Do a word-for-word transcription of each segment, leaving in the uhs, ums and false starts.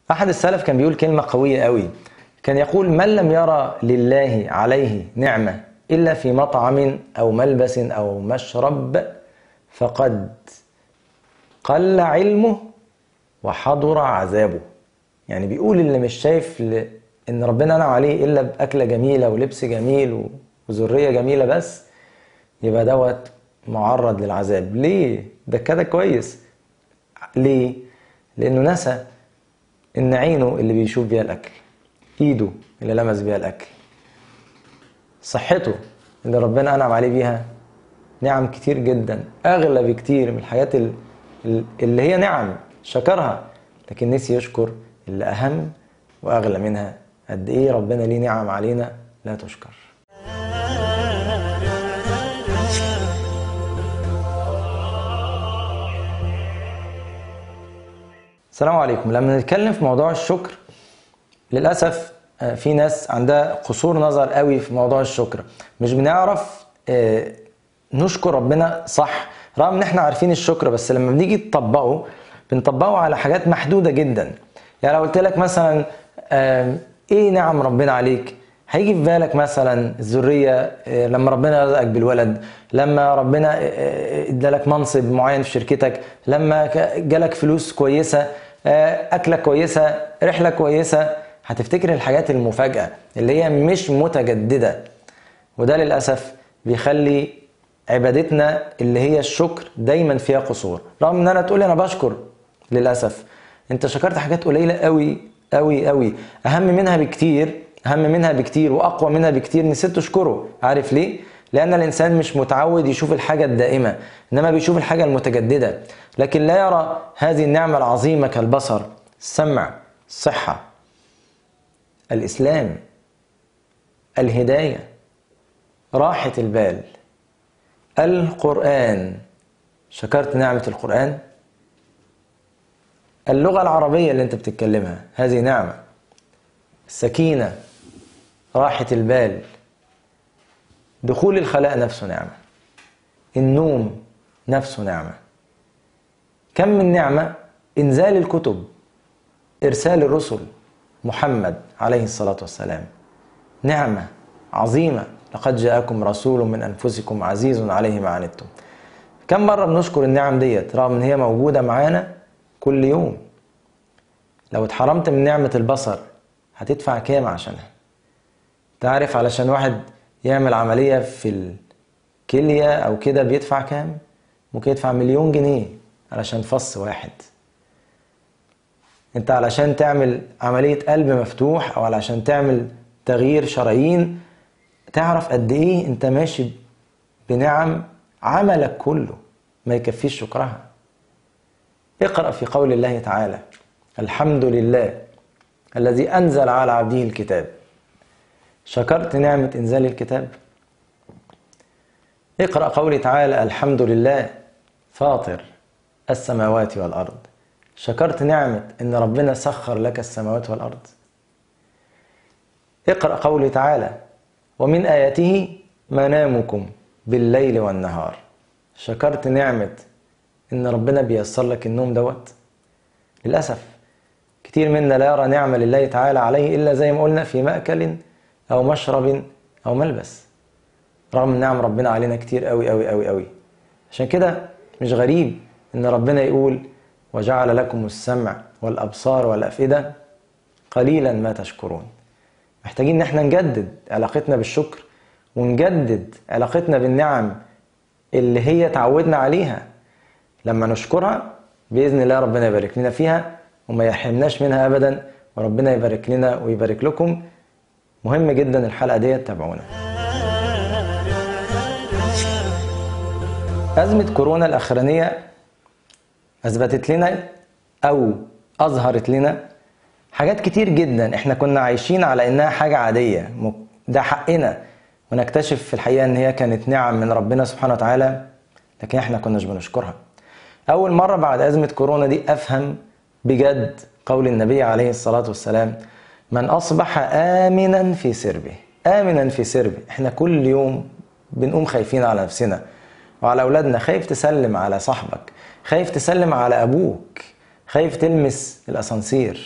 أحد السلف كان بيقول كلمة قوية قوي، كان يقول: من لم يرى لله عليه نعمة إلا في مطعم أو ملبس أو مشرب فقد قل علمه وحضر عذابه. يعني بيقول اللي مش شايف إن ربنا أنعم عليه إلا بأكلة جميلة ولبس جميل وذرية جميلة بس، يبقى دوت معرض للعذاب. ليه؟ ده كده كويس. ليه؟ لأنه نسى إن عينه اللي بيشوف بيها الأكل، إيده اللي لمس بيها الأكل، صحته اللي ربنا أنعم عليه بيها نعم كتير جدا، أغلى بكتير من الحاجات اللي هي نعم شكرها، لكن نسي يشكر اللي أهم وأغلى منها. قد إيه ربنا ليه نعم علينا لا تشكر. السلام عليكم. لما نتكلم في موضوع الشكر، للأسف في ناس عندها قصور نظر قوي في موضوع الشكر، مش بنعرف نشكر ربنا صح، رغم ان احنا عارفين الشكر، بس لما بنيجي نطبقه بنطبقه على حاجات محدودة جدا. يعني لو قلت لك مثلا ايه نعم ربنا عليك، هيجي في بالك مثلا الذرية، لما ربنا رزقك بالولد، لما ربنا ادالك منصب معين في شركتك، لما جالك فلوس كويسة، أكلة كويسة، رحلة كويسة. هتفتكر الحاجات المفاجأة اللي هي مش متجددة، وده للأسف بيخلي عبادتنا اللي هي الشكر دايما فيها قصور. رغم ان انا تقول انا بشكر، للأسف انت شكرت حاجات قليلة قوي قوي قوي، اهم منها بكتير، اهم منها بكتير واقوى منها بكتير، نسيت تشكره. عارف ليه؟ لان الانسان مش متعود يشوف الحاجة الدائمة، انما بيشوف الحاجة المتجددة، لكن لا يرى هذه النعمة العظيمة كالبصر، السمع، الصحة، الإسلام، الهداية، راحة البال، القرآن. شكرت نعمة القرآن؟ اللغة العربية اللي انت بتتكلمها هذه نعمة، السكينة، راحة البال، دخول الخلاء نفسه نعمة، النوم نفسه نعمة. كم من نعمة، إنزال الكتب، إرسال الرسل، محمد عليه الصلاة والسلام، نعمة عظيمة. لقد جاءكم رسول من أنفسكم عزيز عليه ما عنتم. كم مرة بنشكر النعم ديت رغم ان هي موجودة معانا كل يوم؟ لو اتحرمت من نعمة البصر هتدفع كام عشانها؟ تعرف علشان واحد يعمل عملية في الكلية او كده بيدفع كام؟ ممكن يدفع مليون جنيه علشان فص واحد. انت علشان تعمل عملية قلب مفتوح او علشان تعمل تغيير شرايين، تعرف قد ايه انت ماشي بنعم عملك كله ما يكفيش شكرها. اقرأ في قول الله تعالى: الحمد لله الذي أنزل على عبده الكتاب. شكرت نعمة إنزال الكتاب؟ اقرأ قوله تعالى: الحمد لله فاطر السماوات والأرض. شكرت نعمة إن ربنا سخر لك السماوات والأرض؟ اقرأ قوله تعالى: ومن آياته منامكم بالليل والنهار. شكرت نعمة إن ربنا بيسر لك النوم دوت؟ للأسف كتير منا لا يرى نعمة لله تعالى عليه إلا زي ما قلنا في مأكل أو مشرب أو ملبس، رغم نعم ربنا علينا كتير قوي قوي قوي قوي. عشان كده مش غريب إن ربنا يقول: وجعل لكم السمع والأبصار والأفئدة قليلا ما تشكرون. محتاجين إن احنا نجدد علاقتنا بالشكر، ونجدد علاقتنا بالنعم اللي هي تعودنا عليها. لما نشكرها بإذن الله ربنا يبارك لنا فيها وما يحرمناش منها أبدا، وربنا يبارك لنا ويبارك لكم. مهم جدا الحلقة دي، تابعونا. أزمة كورونا الأخرانية أثبتت لنا أو أظهرت لنا حاجات كتير جدا احنا كنا عايشين على إنها حاجة عادية، ده حقنا، ونكتشف في الحقيقة إن هي كانت نعم من ربنا سبحانه وتعالى، لكن احنا كناش بنشكرها. أول مرة بعد أزمة كورونا دي أفهم بجد قول النبي عليه الصلاة والسلام: من أصبح آمنا في سربه. آمنا في سربه. احنا كل يوم بنقوم خايفين على نفسنا وعلى أولادنا. خايف تسلم على صاحبك، خايف تسلم على أبوك، خايف تلمس الأسانسير،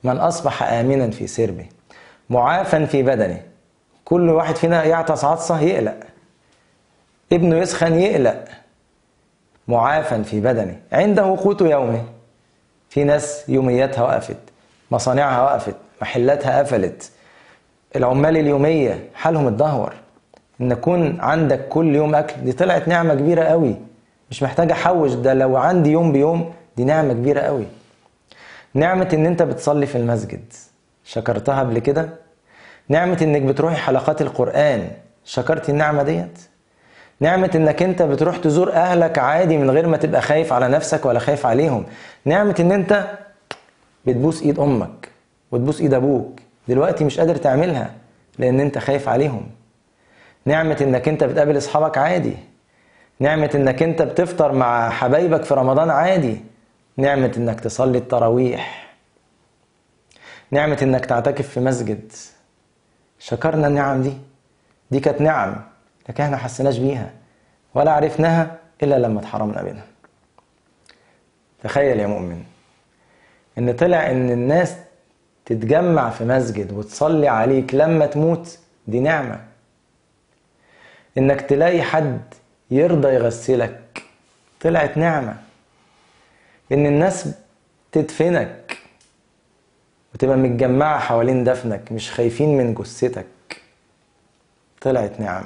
من أصبح آمنا في سربه معافا في بدنه. كل واحد فينا يعطس عطسة يقلق، ابنه يسخن يقلق. معافا في بدنه عنده قوت يومه. في ناس يومياتها وقفت، مصانعها وقفت، محلاتها قفلت، العمال اليومية حالهم اتدهور. ان يكون عندك كل يوم اكل دي طلعت نعمة كبيرة قوي، مش محتاج احوش، ده لو عندي يوم بيوم دي نعمة كبيرة قوي. نعمة ان انت بتصلي في المسجد، شكرتها قبل كده؟ نعمة انك بتروحي حلقات القرآن، شكرتي النعمة ديت؟ نعمة انك انت بتروح تزور اهلك عادي من غير ما تبقى خايف على نفسك ولا خايف عليهم. نعمة ان انت بتبوس ايد امك وتبوس ايد ابوك، دلوقتي مش قادر تعملها لان انت خايف عليهم. نعمة انك انت بتقابل اصحابك عادي. نعمة انك انت بتفطر مع حبايبك في رمضان عادي. نعمة انك تصلي التراويح. نعمة انك تعتكف في مسجد. شكرنا النعم دي؟ دي كانت نعم لكن احنا حسناش بيها ولا عرفناها الا لما اتحرمنا منها. تخيل يا مؤمن ان طلع ان الناس تتجمع في مسجد وتصلي عليك لما تموت دي نعمة. انك تلاقي حد يرضى يغسلك طلعت نعمة. ان الناس تدفنك وتبقى متجمعة حوالين دفنك مش خايفين من جثتك طلعت نعمة.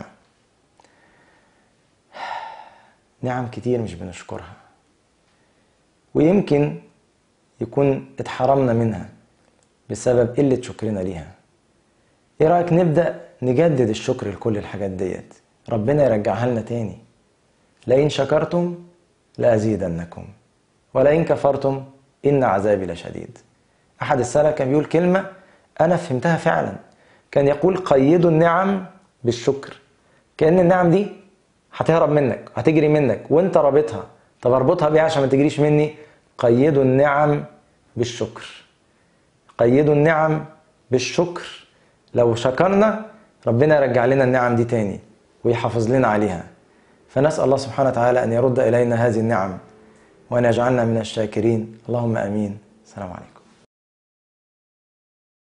نعم كتير مش بنشكرها، ويمكن يكون اتحرمنا منها بسبب قلة شكرنا ليها. ايه رأيك نبدأ نجدد الشكر لكل الحاجات ديت، ربنا يرجعها لنا تاني. لئن شكرتم لأزيدنكم ولئن كفرتم إن عذابي لشديد. أحد السلف كان بيقول كلمة أنا فهمتها فعلا، كان يقول قيدوا النعم بالشكر. كأن النعم دي هتهرب منك هتجري منك وانت رابطها. طب اربطها بيه عشان ما تجريش مني؟ قيدوا النعم بالشكر. قيدوا النعم بالشكر. لو شكرنا ربنا يرجع لنا النعم دي تاني ويحافظ لنا عليها. فنسأل الله سبحانه وتعالى أن يرد إلينا هذه النعم وأن يجعلنا من الشاكرين. اللهم آمين. السلام عليكم.